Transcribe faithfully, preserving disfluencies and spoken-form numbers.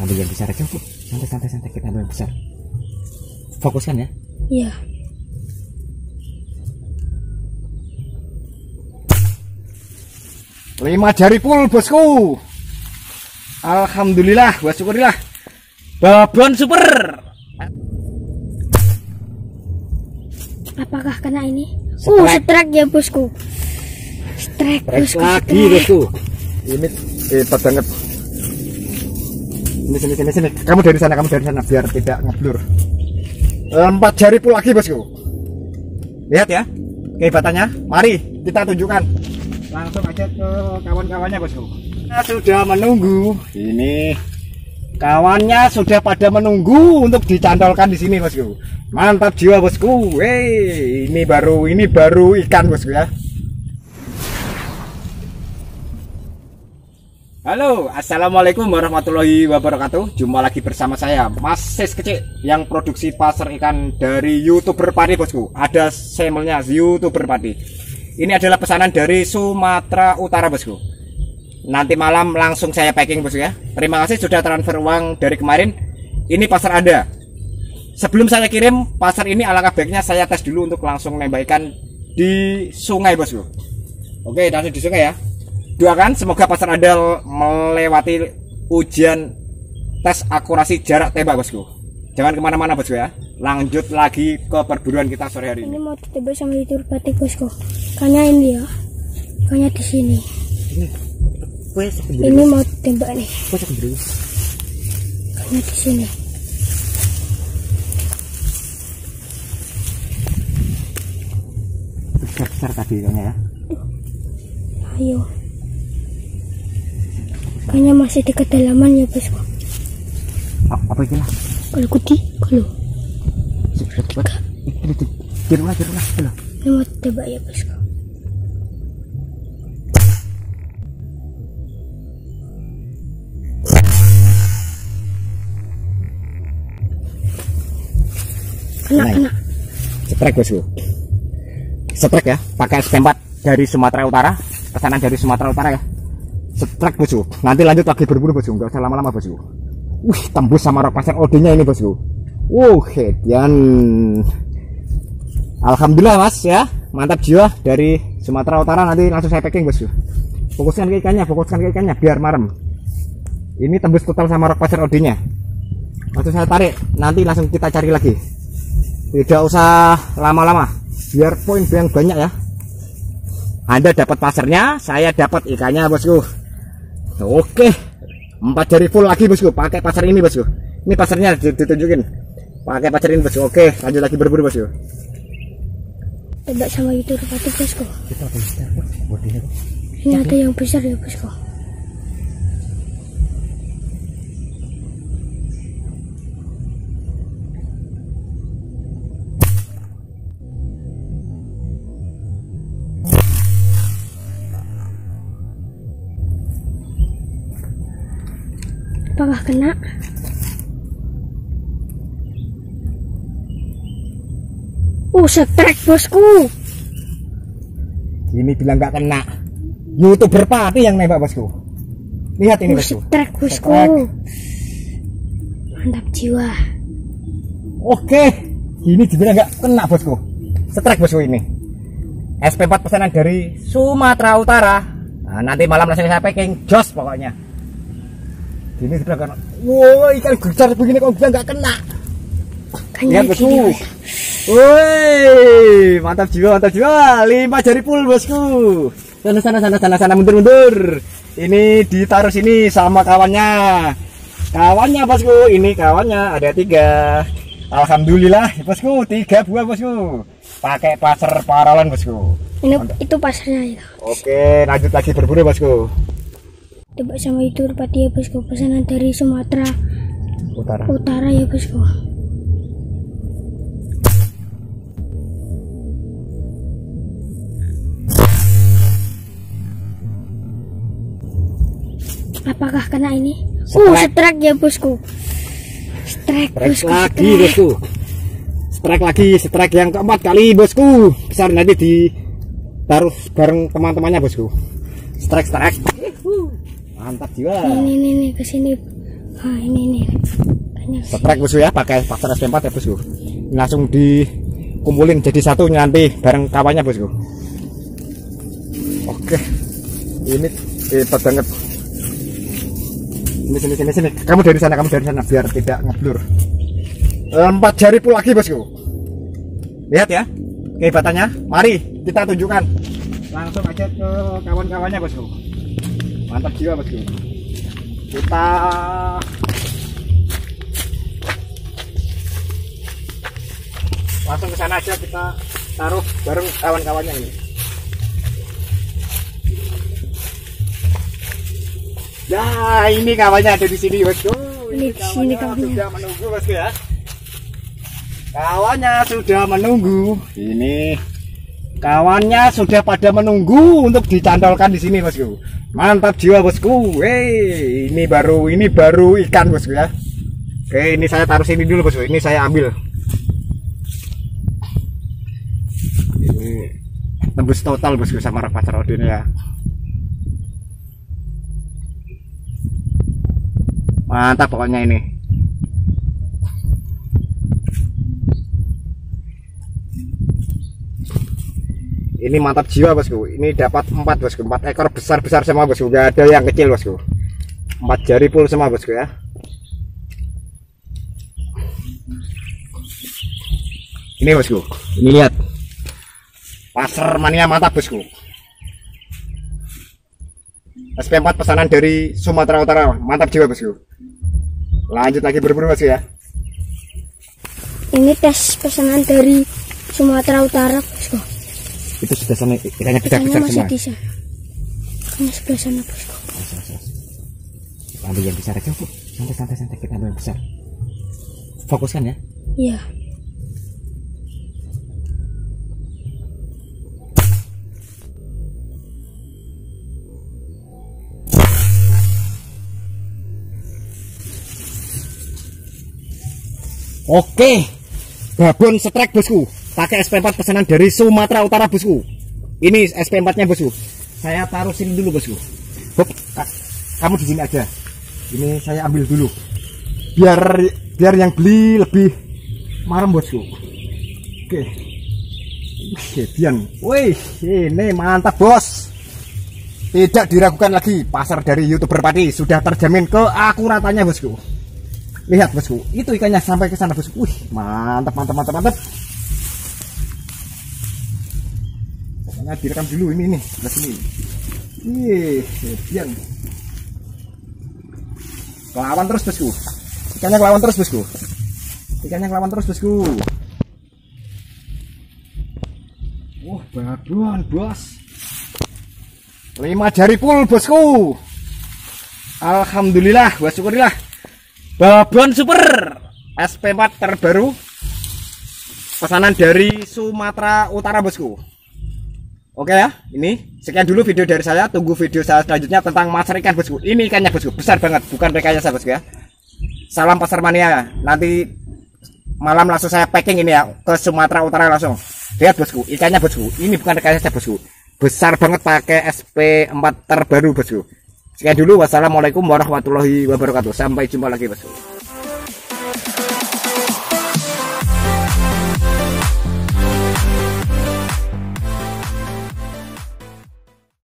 ambil yang besar aja, Bu. Santai santai santai, kita ambil yang besar. Fokuskan ya. Iya. Lima jari full, bosku. Alhamdulillah, wa syukurillah. Babon super. Apakah kena ini? Uh, strike ya bosku. Strike, bosku. Lagi bosku. Ini hebat banget. Sini sini sini sini. Kamu dari sana, kamu dari sana biar tidak ngeblur. Empat jari full lagi bosku. Lihat ya kehebatannya. Mari kita tunjukkan. Langsung aja ke kawan-kawannya bosku. Nah, sudah menunggu. Ini kawannya sudah pada menunggu untuk dicantolkan di sini bosku. Mantap jiwa bosku. Wey, ini baru ini baru ikan bosku ya. Halo, assalamualaikum warahmatullahi wabarakatuh. Jumpa lagi bersama saya Mas Sis Kecil yang produksi pasar ikan dari YouTuber Padi bosku. Ada sampelnya YouTuber Padi. Ini adalah pesanan dari Sumatera Utara bosku. Nanti malam langsung saya packing bosku ya. Terima kasih sudah transfer uang dari kemarin. Ini pasar ada. Sebelum saya kirim pasar ini, alangkah baiknya saya tes dulu untuk langsung nembakkan di sungai bosku. Oke, langsung di sungai ya. Doakan semoga pasar ada melewati ujian tes akurasi jarak tembak bosku. Jangan kemana-mana bosku ya. Lanjut lagi ke perburuan kita sore hari ini. Ini mau ditembak sama YouTuber Padi bosku. Kayaknya ini ya. Kayaknya di sini. Ini, ini mau ditembak nih. Kayaknya di sini. Besar-besar tadi kayaknya ya. Ayo. Kayaknya masih di kedalaman ya bosku. Apa itu lah? Kalau kudi, kalau. Tirulah, tirulah, tirulah. Ini mau ditembak ya bosku. Kena, Nah, kena. Strike bosku. Strike ya, pakai S P empat dari Sumatera Utara, pesanan dari Sumatera Utara ya. Strike bosku. Nanti lanjut lagi berburu bosku, nggak usah lama-lama bosku. Wih, tembus sama rok pasar O D-nya ini bosku. Wuh, hedian. Alhamdulillah mas ya, mantap jiwa dari Sumatera Utara. Nanti langsung saya packing bosku. Fokuskan ke ikannya, fokuskan ke ikannya biar marem. Ini tembus total sama rok pasar O D-nya. Langsung saya tarik, nanti langsung kita cari lagi. Tidak usah lama-lama, biar poin yang banyak ya. Anda dapat pasarnya, saya dapat ikannya bosku. Oke, empat jari full lagi bosku, pakai pasar ini bosku. Ini pasarnya ditunjukin, pakai pasar ini bosku. Oke, lanjut lagi berburu bosku. Tembak sama YouTuber Padi bosku. Kita apa besar bos? Bodinya. Ini ada yang besar ya bosku. Apakah kena? Uh, strike bosku. Ini bilang nggak kena. YouTuber Padi yang nembak bosku. Lihat ini Uh, bosku. strike bosku. Strike. Mantap jiwa. Oke, ini dibilang nggak kena bosku. Strike bosku ini. S P empat pesanan dari Sumatera Utara. Nah, nanti malam langsung saya packing, jos pokoknya. Ini sudah kena. Wow, ikan besar begini kok bisa nggak kena. Lihat bosku. Woi, mantap jiwa, mantap jiwa. Lima jari full bosku. Sana sana sana sana sana mundur mundur. Ini ditaruh sini sama kawannya. Kawannya bosku, ini kawannya ada tiga. Alhamdulillah bosku, tiga buah bosku. Pakai pasar paralon bosku. Ini mantap. Itu pasarnya ya. Oke, lanjut lagi berburu bosku. Tembak sama YouTuber Padi ya bosku. Pesanan dari Sumatera Utara. Utara ya bosku. Apakah kena ini? Uh, strike ya bosku. Strike, Strike bosku. lagi Strike. bosku. Strike lagi, strike yang keempat kali bosku. Besar nanti ditaruh bareng teman-temannya bosku. Strike strike. Mantap jiwa. Ini nih nih ke sini. Ah, ini nih. Banyak. Setrek bosku ya, pakai pasar S P empat ya bosku. Langsung dikumpulin jadi satu nanti bareng kawannya bosku. Oke. Ini hebat banget. Sini sini sini sini. Kamu dari sana, kamu dari sana biar tidak ngeblur. Empat jari pul lagi bosku. Lihat ya kehebatannya. Mari kita tunjukkan. Langsung aja ke kawan-kawannya bosku. Mantap jiwa bosku. Kita langsung ke sana aja, kita taruh bareng kawan-kawannya ini. Nah, ini kawannya ada di sini bosku. Ini di sini kawannya. Sudah menunggu bosku ya. Kawannya sudah menunggu. Ini kawannya sudah pada menunggu untuk dicantolkan di sini bosku. Mantap jiwa bosku. Wey, ini baru ini baru ikan bosku ya. Oke, ini saya taruh sini dulu bosku. Ini saya ambil. Ini tembus total bosku sama pasar Odin ya. Mantap pokoknya ini. Ini mantap jiwa bosku. Ini dapat empat bosku, empat ekor besar-besar semua bosku. Gak ada yang kecil bosku. Empat jari full semua bosku ya. Ini bosku. Ini lihat. Pasar mania mantap bosku. S P empat pesanan dari Sumatera Utara. Mantap jiwa bosku. Lanjut lagi berburu bosku ya. Ini tes pesanan dari Sumatera Utara bosku. Itu sudah sana ikannya besar-besar masih semua. di sana. Ikannya sebelah sana bosku. Ambil yang besar aja bu. Santai santai santai kita ambil yang besar. Fokuskan ya. Iya. Oke, babon setrek bosku, pakai S P empat pesanan dari Sumatera Utara bosku. Ini S P empat-nya bosku. Saya taruh sini dulu bosku. Bob, kamu di sini aja. Ini saya ambil dulu. Biar biar yang beli lebih marem bosku. Oke. Kejadian. Wih, ini mantap bos. Tidak diragukan lagi, pasar dari YouTuber Pati sudah terjamin keakuratannya bosku. Lihat bosku, itu ikannya sampai ke sana bosku. Wih, mantap mantap mantap mantap. Pokoknya direkam dulu ini nih, sebelah sini. Ih, kejadian. Kelawan terus bosku. Ikannya kelawan terus bosku. Ikannya kelawan terus bosku. Wah, babon bos. Lima jari full bosku. Alhamdulillah, wa syukurillah. Babon super S P empat terbaru pesanan dari Sumatera Utara bosku. Oke ya, ini sekian dulu video dari saya. Tunggu video saya selanjutnya tentang pasar ikan bosku. Ini ikannya bosku, besar banget, bukan rekayasa bosku ya. Salam pasar mania. Nanti malam langsung saya packing ini ya ke Sumatera Utara langsung. Lihat bosku, ikannya bosku. Ini bukan rekayasa bosku, besar banget pakai S P empat terbaru bosku. Sekian dulu, wassalamualaikum warahmatullahi wabarakatuh. Sampai jumpa lagi bosku.